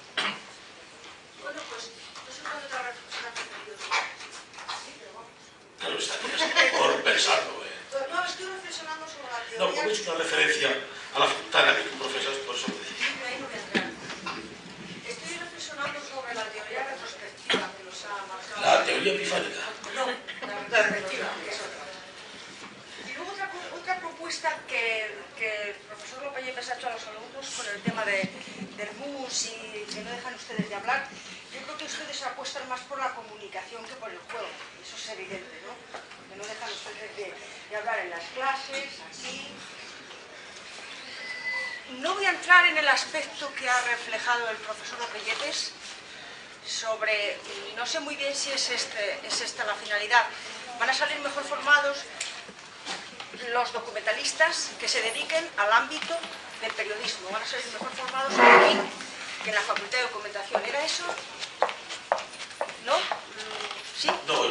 Bueno, pues no sé cuándo te habrás referido. Sí, pero vamos. Claro, está por pensarlo. No, estoy reflexionando sobre la teoría. No, como he hecho una referencia a la facultad en la que tú profesas, por eso lo decía. Ahí no voy a entrar. Estoy reflexionando sobre la teoría retrospectiva que nos ha marcado. La teoría epifánica. No, la retrospectiva, que es otra. Y luego otra propuesta que el profesor López Yepes ha hecho a los alumnos con el tema del MUS y que no dejan ustedes de hablar. Yo creo que ustedes apuestan más por la comunicación que por el juego. Eso es evidente, ¿no? Que no dejan ustedes de hablar en las clases, aquí. No voy a entrar en el aspecto que ha reflejado el profesor López Yepes sobre, no sé muy bien si es esta la finalidad. Van a salir mejor formados los documentalistas que se dediquen al ámbito del periodismo. Van a salir mejor formados aquí que en la Facultad de Documentación. ¿Era eso? ¿No? ¿Sí?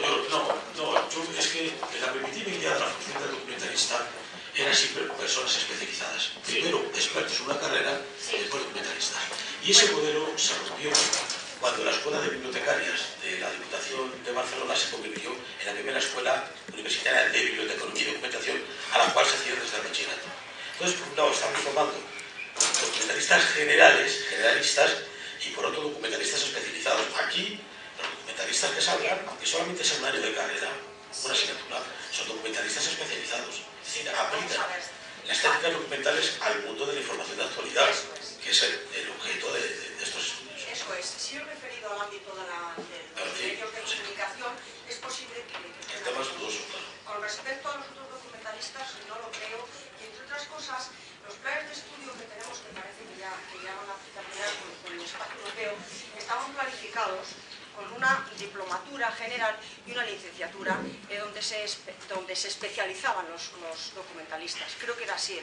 Yo es que la primitiva idea de la función del documentalista era siempre personas especializadas. Primero expertos en una carrera y después documentalistas. Y ese modelo se rompió cuando la Escuela de Bibliotecarias de la Diputación de Barcelona se convirtió en la primera escuela universitaria de bibliotecología y documentación a la cual se hacía desde el bachillerato. Entonces, por un lado, estamos formando documentalistas generalistas, y por otro, documentalistas especializados. Aquí, los documentalistas que salgan, aunque solamente sea un año de carrera, una asignatura, son documentalistas especializados. Es decir, aplican las técnicas documentales al mundo de la información de actualidad, que es el objeto de estos estudios. Eso es. Si he referido al ámbito de los medios de comunicación, es posible que... El tema es dudoso, claro. Con respecto a los otros documentalistas, no lo creo. Y entre otras cosas, los planes de estudio que tenemos, que parece que ya van a terminar con el espacio europeo, estaban planificados con una diplomatura general y una licenciatura donde se especializaban los documentalistas. Creo que era así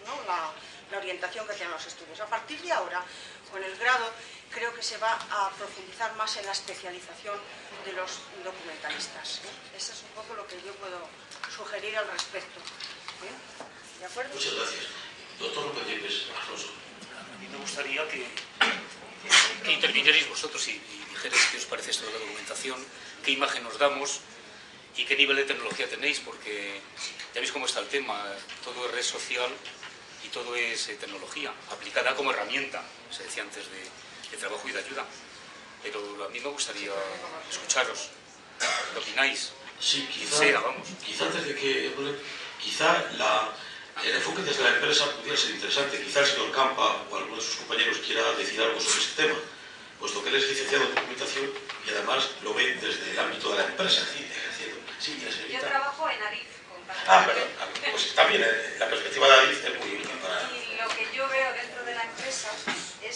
la orientación que tenían los estudios. A partir de ahora, con el grado, creo que se va a profundizar más en la especialización de los documentalistas. Eso es un poco lo que yo puedo sugerir al respecto. ¿De acuerdo? Muchas gracias. Doctor López Yepes, Alfonso. A mí me gustaría que intervinierais vosotros y dijerais qué os parece esto de la documentación, qué imagen nos damos y qué nivel de tecnología tenéis, porque ya veis cómo está el tema, todo es red social y todo es tecnología, aplicada como herramienta, se decía antes, de trabajo y de ayuda. Pero a mí me gustaría escucharos, ¿qué opináis? Sí, quizá antes de que... Quizá el enfoque desde la empresa pudiera ser interesante. Quizá el señor Campa o alguno de sus compañeros quiera decir algo sobre ese tema, puesto que él es licenciado en documentación y además lo ve desde el ámbito de la empresa, ejerciendo. Sí, yo trabajo en Adif. Perdón. Pues también la perspectiva de Adif es muy útil para... Y lo que yo veo dentro de la empresa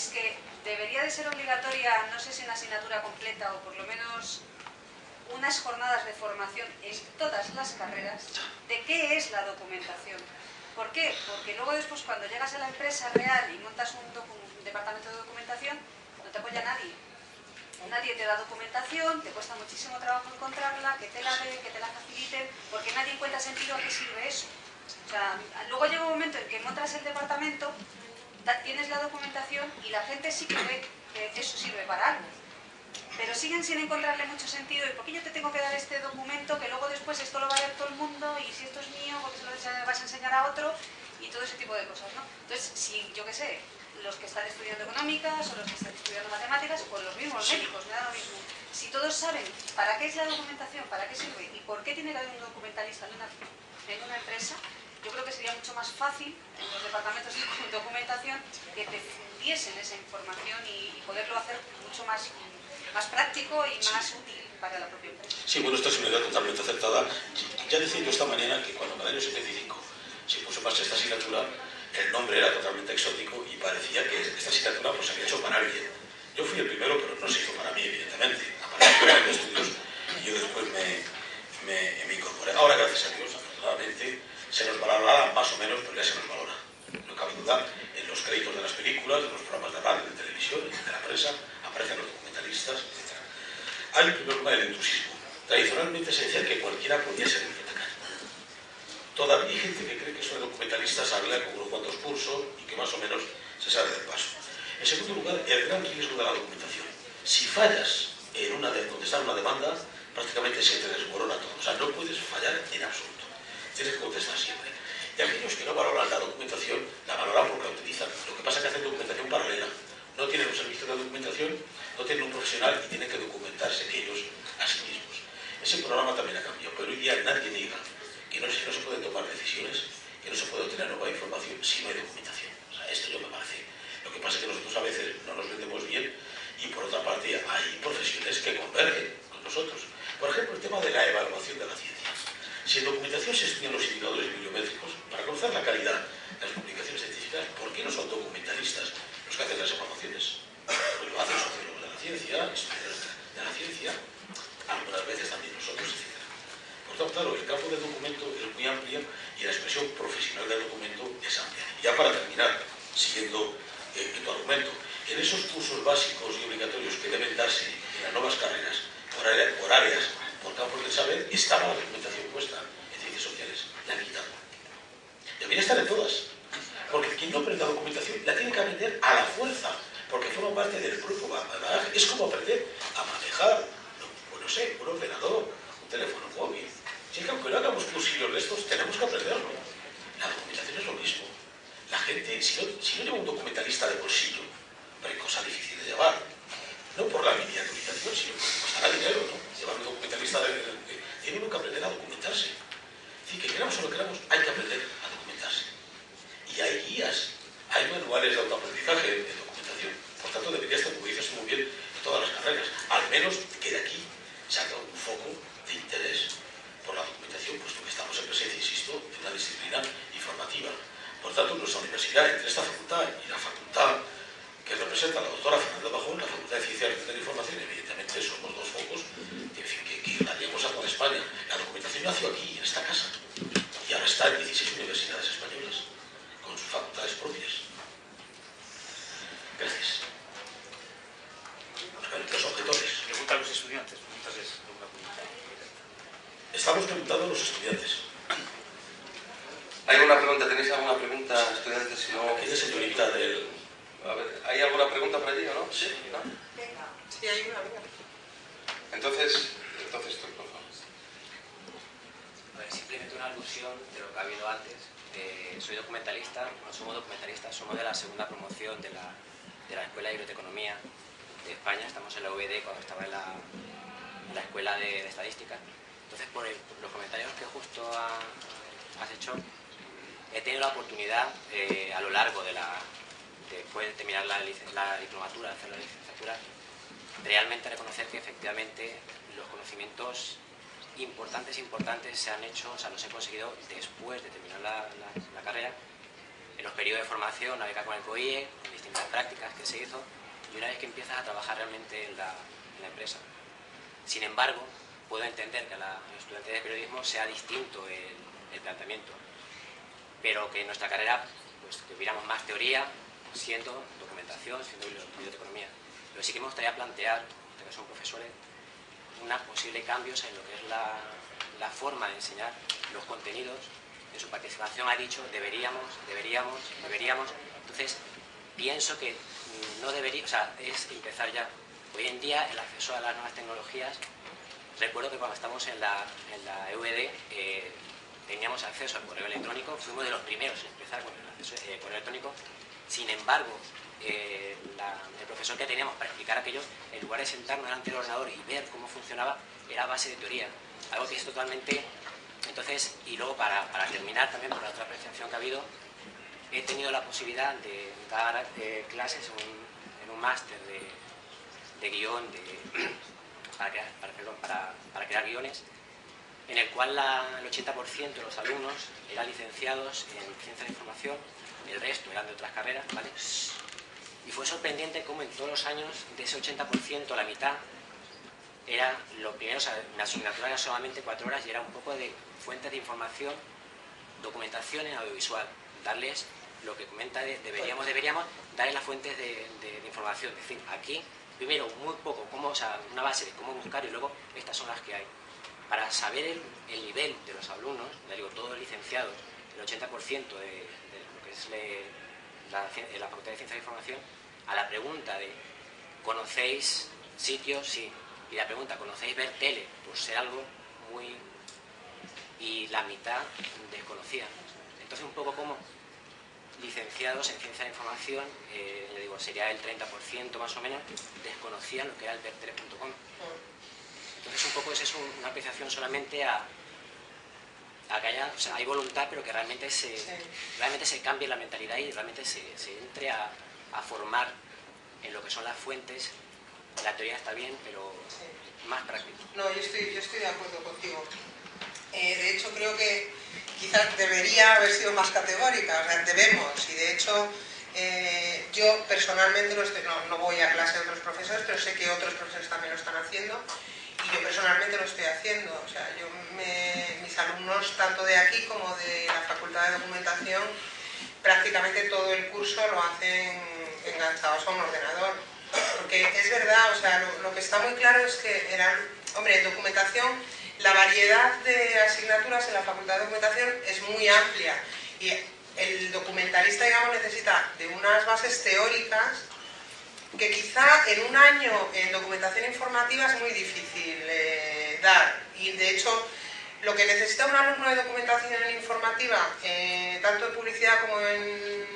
es que debería de ser obligatoria, no sé si una asignatura completa o por lo menos unas jornadas de formación en todas las carreras de qué es la documentación. ¿Por qué? Porque luego después cuando llegas a la empresa real y montas un departamento de documentación, no te apoya nadie. Nadie te da documentación, te cuesta muchísimo trabajo encontrarla, que te la den, que te la faciliten, porque nadie encuentra sentido a qué sirve eso. O sea, luego llega un momento en que montas el departamento, tienes la documentación y la gente sí que ve que eso sirve para algo. Pero siguen sin encontrarle mucho sentido. ¿Y por qué yo te tengo que dar este documento que luego después esto lo va a ver todo el mundo y si esto es mío, porque se lo vas a enseñar a otro? Y todo ese tipo de cosas, ¿no? Entonces, si, yo qué sé, los que están estudiando económicas o los que están estudiando matemáticas, o los mismos médicos, me da lo mismo. Si todos saben para qué es la documentación, para qué sirve y por qué tiene que haber un documentalista en una empresa, yo creo que sería mucho más fácil en los departamentos de documentación que te fundiesen esa información y poderlo hacer mucho más práctico y más útil para la propia empresa. Sí, bueno, esta es una idea totalmente acertada. Ya decía yo esta mañana que cuando en el año 75 se puso en marcha esta asignatura, el nombre era totalmente exótico y parecía que esta asignatura pues, se había hecho para alguien. Yo fui el primero, pero no se hizo para mí, evidentemente. Apareció en de estudios y yo después me incorporé. Ahora, gracias a Dios, afortunadamente, se nos valorará más o menos, pero ya se nos valora. No cabe duda, en los créditos de las películas, de los programas de radio, de televisión, de la prensa, aparecen los documentalistas, etc. Hay en primer lugar el entusiasmo. Tradicionalmente se decía que cualquiera podía ser bibliotecario. Todavía hay gente que cree que son documentalistas, habla con unos cuantos cursos y que más o menos se sabe del paso. En segundo lugar, el gran riesgo de la documentación. Si fallas en contestar una demanda, prácticamente se te desmorona todo. O sea, no puedes fallar en absoluto. Tienes que contestar siempre. Y aquellos que no valoran la documentación, la valoran porque la utilizan. Lo que pasa es que hacen documentación paralela. No tienen un servicio de documentación, no tienen un profesional y tienen que documentarse ellos a sí mismos. Ese programa también ha cambiado, pero hoy día nadie niega que no se pueden tomar decisiones, que no se puede obtener nueva información si no hay documentación. O sea, esto yo me parece. Lo que pasa es que nosotros a veces no nos vendemos bien y por otra parte hay profesiones que convergen con nosotros. Por ejemplo, el tema de la evaluación de la ciencia. Si en documentación se estudian los indicadores bibliométricos, para conocer la calidad de las publicaciones científicas, ¿por qué no son documentalistas los que hacen las evaluaciones? Pues lo hacen sociólogos de la ciencia, estudiantes de la ciencia, algunas veces también nosotros, etc. Por tanto, claro, el campo del documento es muy amplio y la expresión profesional del documento es amplia. Y ya para terminar, siguiendo tu argumento, en esos cursos básicos y obligatorios que deben darse en las nuevas carreras, por áreas, por campos del saber, estaba la documentación puesta en ciencias sociales, la han quitado. Debería estar en todas, porque quien no aprende la documentación la tiene que aprender a la fuerza, porque forma parte del propio bagaje. Es como aprender a manejar, no sé, un ordenador, un teléfono móvil. Si es que aunque no hagamos cursillos de estos, tenemos que aprenderlo. La documentación es lo mismo. La gente, si no lleva un documentalista de bolsillo, pero hay cosa difícil de llevar. No por la miniaturización, sino porque costará dinero, ¿no? Llevar un documentalista tiene uno que aprender a documentarse. Es decir, que queramos o no queramos, hay que aprender a documentarse. Y hay guías, hay manuales de autoaprendizaje de documentación. Por tanto, debería estar, como dices muy bien, en todas las carreras. Al menos que de aquí salga un foco de interés por la documentación, puesto que estamos en presencia, insisto, de una disciplina informativa. Por tanto, nuestra universidad, entre esta facultad y la facultad que representa la doctora Fernanda Bajón, la Facultad de Ciencias de la Información, evidentemente somos dos focos, en fin, que daríamos a toda España. La documentación nació aquí, en esta casa, y ahora está en 16 universidades españolas, con sus facultades propias. Gracias. Los objetores. Pregunta a los estudiantes. Estamos preguntando a los estudiantes. ¿Hay alguna pregunta? ¿Tenéis alguna pregunta, estudiantes? Si no... Aquella señorita del... A ver, ¿hay alguna pregunta por allí o no? Sí. ¿No? Venga, sí, hay una, venga. Entonces tú, por favor. A ver, simplemente una alusión de lo que ha habido antes. Soy documentalista, no somos documentalistas, somos de la segunda promoción de la Escuela de Biblioteconomía de España. Estamos en la UVD cuando estaba en la Escuela de Estadística. Entonces, por los comentarios que justo has hecho, he tenido la oportunidad a lo largo después de terminar la diplomatura, hacer la licenciatura, realmente reconocer que efectivamente los conocimientos importantes se han hecho, o sea, los he conseguido después de terminar la carrera, en los periodos periodo de formación, una beca con el COIE, con distintas prácticas que se hizo, y una vez que empiezas a trabajar realmente en la empresa. Sin embargo, puedo entender que a los estudiantes de periodismo sea distinto el planteamiento, pero que en nuestra carrera pues tuviéramos más teoría, siendo documentación, siendo biblioteconomía. Pero sí que me gustaría plantear, ustedes son profesores, unos posibles cambios en lo que es la forma de enseñar los contenidos. En su participación ha dicho deberíamos. Entonces, pienso que no debería, o sea, es empezar ya. Hoy en día el acceso a las nuevas tecnologías, recuerdo que cuando estábamos en la EUD teníamos acceso al correo electrónico, fuimos de los primeros en empezar con el acceso al correo electrónico. Sin embargo, el profesor que teníamos para explicar aquello, en lugar de sentarnos delante del ordenador y ver cómo funcionaba, era a base de teoría, algo que es totalmente... Entonces, y luego para terminar también, por la otra apreciación que ha habido, he tenido la posibilidad de dar clases en un máster de guión, para crear guiones, en el cual el 80% de los alumnos eran licenciados en Ciencias de Información, el resto eran de otras carreras, ¿vale? Y fue sorprendente cómo en todos los años, de ese 80%, la mitad era lo primero, o sea, mi asignatura era solamente 4 horas y era un poco de fuentes de información, documentación en audiovisual, darles lo que comenta de deberíamos, darles las fuentes de información. Es decir, aquí, primero, muy poco, o sea, una base de cómo buscar y luego estas son las que hay. Para saber el nivel de los alumnos, ya digo, todos licenciados, el 80% de lo que es la Facultad de Ciencias de Información, a la pregunta de ¿conocéis sitios? Sí. Y la pregunta, ¿conocéis ver tele? Pues ser algo muy... y la mitad desconocía. Entonces un poco como licenciados en Ciencias de Información, le digo, sería el 30% más o menos, desconocían lo que era el vertele.com. Entonces un poco es eso, una apreciación solamente a que haya, o sea, hay voluntad, pero que realmente se cambie la mentalidad y realmente se entre a formar en lo que son las fuentes. La teoría está bien, pero más práctico. No, yo estoy de acuerdo contigo. De hecho, creo que quizás debería haber sido más categórica, o sea, debemos, y de hecho yo personalmente no voy a clase de otros profesores, pero sé que otros profesores también lo están haciendo, y yo personalmente lo estoy haciendo. O sea, mis alumnos, tanto de aquí como de la Facultad de Documentación, prácticamente todo el curso lo hacen enganchados a un ordenador. Porque es verdad, o sea, lo que está muy claro es que en documentación, la variedad de asignaturas en la Facultad de Documentación es muy amplia y el documentalista, digamos, necesita de unas bases teóricas que quizá en un año en documentación informativa es muy difícil dar. Y de hecho, lo que necesita un alumno de documentación informativa, tanto en publicidad como en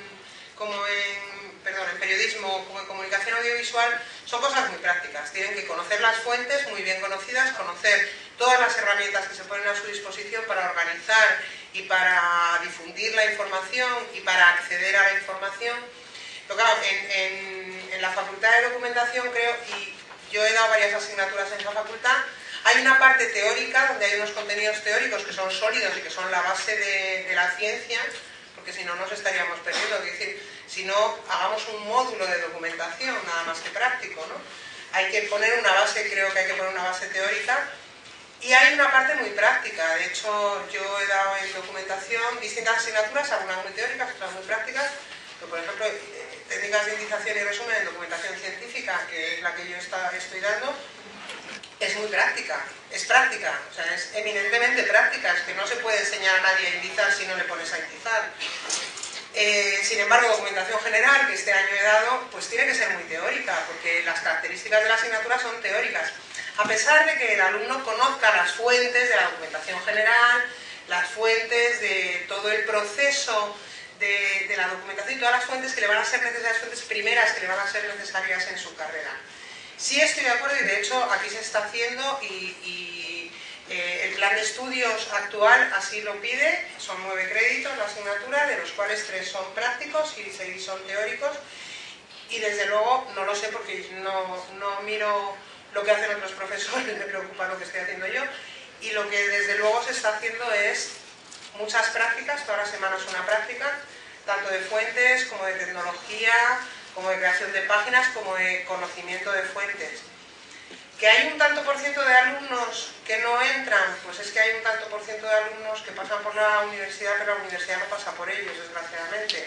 periodismo, como en comunicación audiovisual, son cosas muy prácticas. Tienen que conocer las fuentes muy bien conocidas, conocer todas las herramientas que se ponen a su disposición para organizar y para difundir la información y para acceder a la información. Pero claro, en la Facultad de Documentación, creo, y yo he dado varias asignaturas en esa facultad, hay una parte teórica donde hay unos contenidos teóricos que son sólidos y que son la base de la ciencia, porque si no nos estaríamos perdiendo. Es decir, si no, hagamos un módulo de documentación, nada más que práctico, ¿no? Hay que poner una base, creo que hay que poner una base teórica, y hay una parte muy práctica. De hecho, yo he dado en documentación distintas asignaturas, algunas muy teóricas, otras muy prácticas, pero por ejemplo, técnicas de indización y resumen en documentación científica, que es la que yo estoy dando, es muy práctica, es práctica, o sea, es eminentemente práctica, es que no se puede enseñar a nadie a indizar si no le pones a indizar. Sin embargo, documentación general, que este año he dado, pues tiene que ser muy teórica, porque las características de la asignatura son teóricas. A pesar de que el alumno conozca las fuentes de la documentación general, las fuentes de todo el proceso de la documentación y todas las fuentes que le van a ser necesarias, fuentes primeras que le van a ser necesarias en su carrera. Sí estoy de acuerdo, y de hecho aquí se está haciendo, y el plan de estudios actual así lo pide. Son 9 créditos la asignatura, de los cuales 3 son prácticos y 6 son teóricos, y desde luego no lo sé porque no miro lo que hacen otros profesores, me preocupa lo que estoy haciendo yo, y lo que desde luego se está haciendo es muchas prácticas. Todas las semanas una práctica, tanto de fuentes como de tecnología, como de creación de páginas, como de conocimiento de fuentes. ¿Que hay un tanto por ciento de alumnos que no entran? Pues es que hay un tanto por ciento de alumnos que pasan por la universidad, pero la universidad no pasa por ellos, desgraciadamente.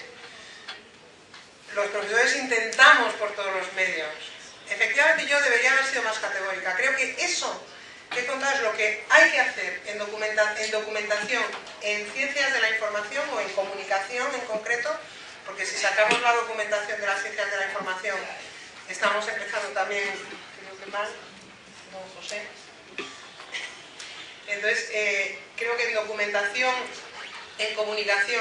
Los profesores intentamos por todos los medios. Efectivamente, yo debería haber sido más categórica. Creo que eso que he contado es lo que hay que hacer en documentación, en ciencias de la información o en comunicación en concreto, porque si sacamos la documentación de las ciencias de la información, estamos empezando también, creo que mal, no, José. Entonces, creo que en documentación, en comunicación,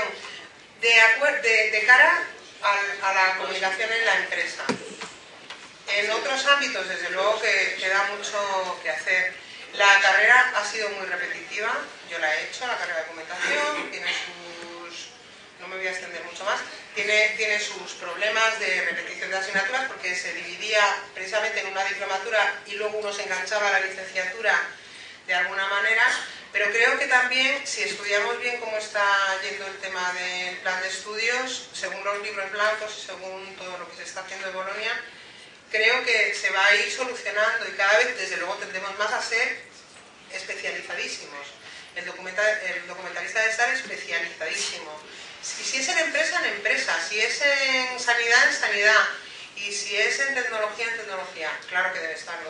de cara a la comunicación en la empresa. En otros ámbitos, desde luego, que queda mucho que hacer. La carrera ha sido muy repetitiva, yo la he hecho, la carrera de documentación, tiene sus... no me voy a extender mucho más, tiene sus problemas de repetición de asignaturas porque se dividía precisamente en una diplomatura y luego uno se enganchaba a la licenciatura de alguna manera, pero creo que también, si estudiamos bien cómo está yendo el tema del plan de estudios, según los libros blancos y según todo lo que se está haciendo en Bolonia, creo que se va a ir solucionando y cada vez, desde luego, tendremos más a ser especializadísimos. El documentalista debe estar especializadísimo. Y si es en empresa, si es en sanidad, y si es en tecnología, claro que debe estar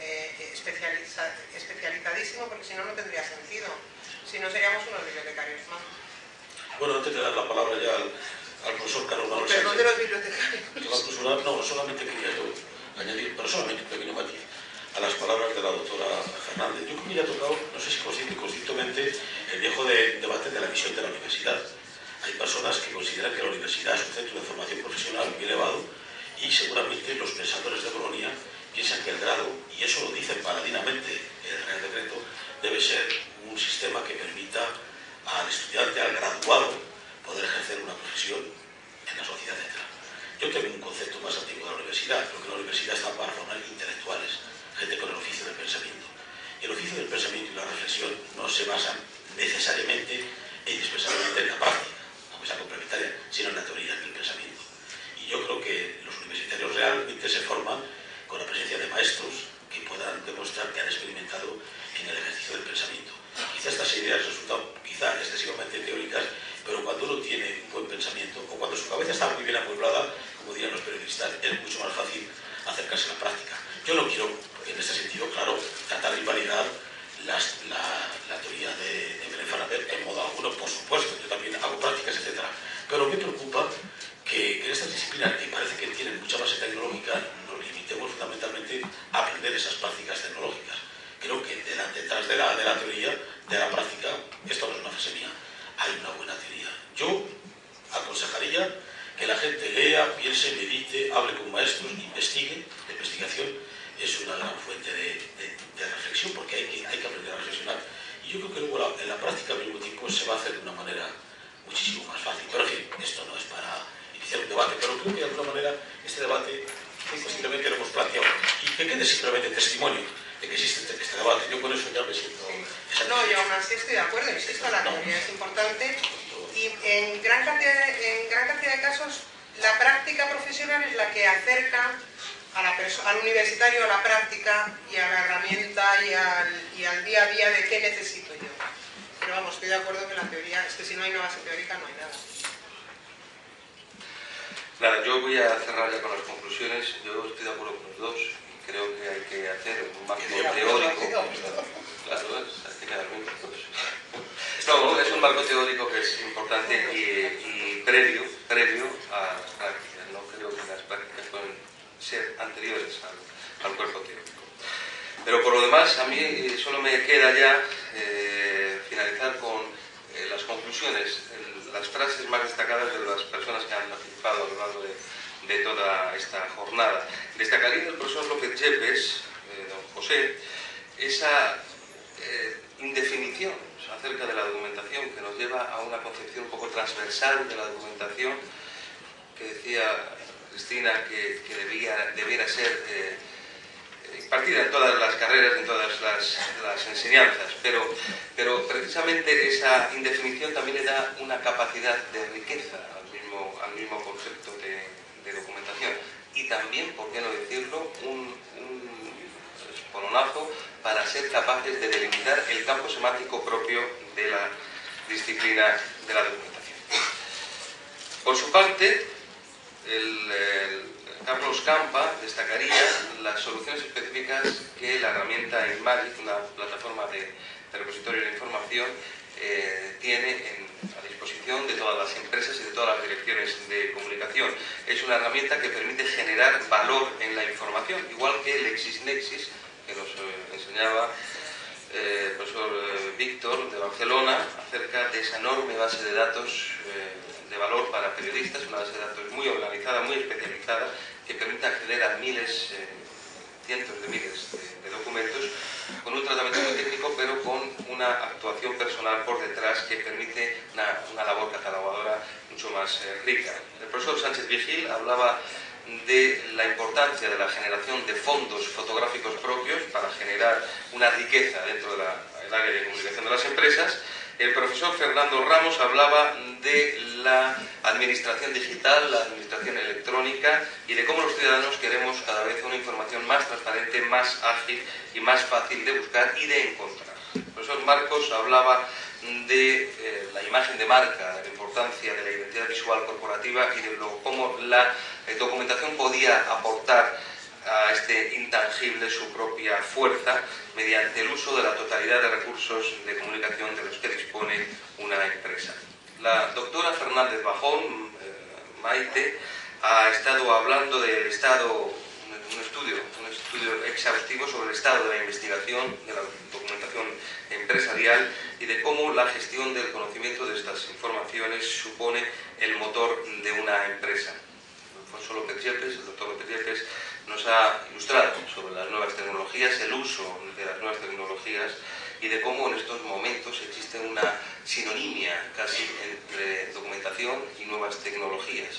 especializadísimo, porque si no, no tendría sentido. Si no, seríamos unos bibliotecarios más. Bueno, antes de dar la palabra ya al profesor Carlos Manuel Sánchez. Perdón de los bibliotecarios. No, solamente quería yo añadir, pero solamente un pequeño matiz, a las palabras de la doctora Fernández. Yo creo que ya he tocado, no sé si consciente o inconscientemente, el viejo debate de la visión de la universidad. Hay personas que consideran que la universidad es un centro de formación profesional muy elevado y seguramente los pensadores de Bolonia piensan que el grado, y eso lo dicen paladinamente el Real Decreto, debe ser un sistema que permita al estudiante, al graduado, poder ejercer una profesión en la sociedad, etc. Yo tengo un concepto más antiguo de la universidad. Creo que la universidad está para formar intelectuales, gente con el oficio del pensamiento. Y el oficio del pensamiento y la reflexión no se basan necesariamente e indispensablemente en la práctica, aunque sea complementaria, sino en la teoría del pensamiento. Y yo creo que los universitarios realmente se forman con la presencia de maestros que puedan demostrar que han experimentado en el ejercicio del pensamiento. Quizá estas ideas resultan excesivamente teóricas, pero cuando uno tiene un buen pensamiento, o cuando su cabeza está muy bien amueblada, como dirían los periodistas, es mucho más fácil acercarse a la práctica. Yo no quiero, en este sentido, claro, tratar de invalidar la teoría de Belén Farater en modo alguno, por supuesto, yo también hago prácticas, etc. Pero me preocupa que en estas disciplinas que parece que tienen mucha base tecnológica, nos limitemos fundamentalmente a aprender esas prácticas tecnológicas. Creo que detrás de la teoría, de la práctica, esto no es una frase mía, hay una buena teoría. Yo aconsejaría que la gente lea, piense, medite, hable con maestros, investigue. La investigación es una gran fuente de reflexión, porque hay que aprender a reflexionar. Y yo creo que luego en la práctica al mismo tiempo se va a hacer de una manera muchísimo más fácil. Pero en fin, esto no es para iniciar un debate, pero creo que de alguna manera este debate inconscientemente lo hemos planteado. Y que quede simplemente testimonio de que existe este debate. Yo con eso ya me siento... No, yo aún así estoy de acuerdo, insisto, la teoría es importante y en gran cantidad de casos la práctica profesional es la que acerca al universitario a la práctica y a la herramienta y al día a día de qué necesito yo. Pero vamos, estoy de acuerdo que la teoría, es que si no hay una base teórica no hay nada. Nada, yo voy a cerrar ya con las conclusiones. Yo estoy de acuerdo con los dos. Creo que hay que hacer un marco teórico. Claro, hay que quedar bien con todos. No, es un marco teórico que es importante y previo a las prácticas. No creo que las prácticas pueden ser anteriores al cuerpo teórico. Pero por lo demás, a mí solo me queda ya finalizar con las conclusiones, las frases más destacadas de las personas que han participado a lo largo de toda esta jornada. Destacaría del profesor López Yepes, don José, esa indefinición acerca de la documentación que nos lleva a una concepción un poco transversal de la documentación, que decía Cristina que debiera ser impartida en todas las carreras, en todas las enseñanzas, pero precisamente esa indefinición también le da una capacidad de riqueza al mismo y también, por qué no decirlo, un espolonazo para ser capaces de delimitar el campo semántico propio de la disciplina de la documentación. Por su parte, Carlos Campa destacaría las soluciones específicas que la herramienta Inmagic, una plataforma de repositorio de información, tiene a disposición de todas las empresas y de todas las direcciones de comunicación. Es una herramienta que permite generar valor en la información, igual que LexisNexis, que nos enseñaba el profesor Víctor de Barcelona, acerca de esa enorme base de datos de valor para periodistas, una base de datos muy organizada, muy especializada, que permite acceder a miles, cientos de miles de documentos, con un tratamiento muy técnico, pero con una actuación personal por detrás que permite una labor catalogadora mucho más rica. El profesor Sánchez Vigil hablaba de la importancia de la generación de fondos fotográficos propios para generar una riqueza dentro del área de comunicación de las empresas. El profesor Fernando Ramos hablaba de la administración digital, la administración electrónica y de cómo los ciudadanos queremos cada vez una información más transparente, más ágil y más fácil de buscar y de encontrar. El profesor Marcos hablaba de la imagen de marca, de la importancia de la identidad visual corporativa y de cómo la documentación podía aportar a este intangible su propia fuerza mediante el uso de la totalidad de recursos de comunicación de los que dispone una empresa. La doctora Fernández Bajón, Maite, ha estado hablando del estado, un estudio exhaustivo sobre el estado de la investigación, de la documentación empresarial y de cómo la gestión del conocimiento de estas informaciones supone el motor de una empresa. Alfonso López Yepes, el doctor López Yepes, nos ha ilustrado sobre las nuevas tecnologías, el uso de las nuevas tecnologías y de cómo en estos momentos existe una sinonimia casi entre documentación y nuevas tecnologías.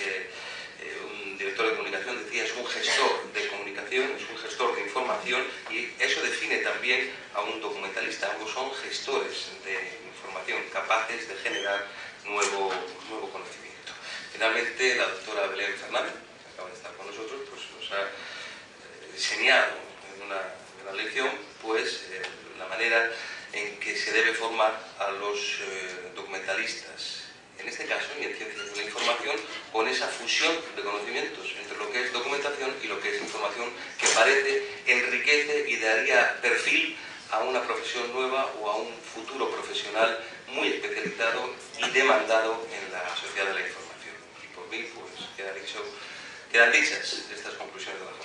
Un director de comunicación decía, es un gestor de comunicación, es un gestor de información, y eso define también a un documentalista. Ambos son gestores de información, capaces de generar nuevo conocimiento. Finalmente, la doctora Belén Fernández, que acaba de estar con nosotros, pues nos ha diseñado en una gran lección pues, la manera en que se debe formar a los documentalistas, en este caso, y en ciencias de la información, con esa fusión de conocimientos entre lo que es documentación y lo que es información, que parece enriquece y daría perfil a una profesión nueva o a un futuro profesional muy especializado y demandado en la sociedad de la información. Y por mí, pues, quedan dichas estas conclusiones de la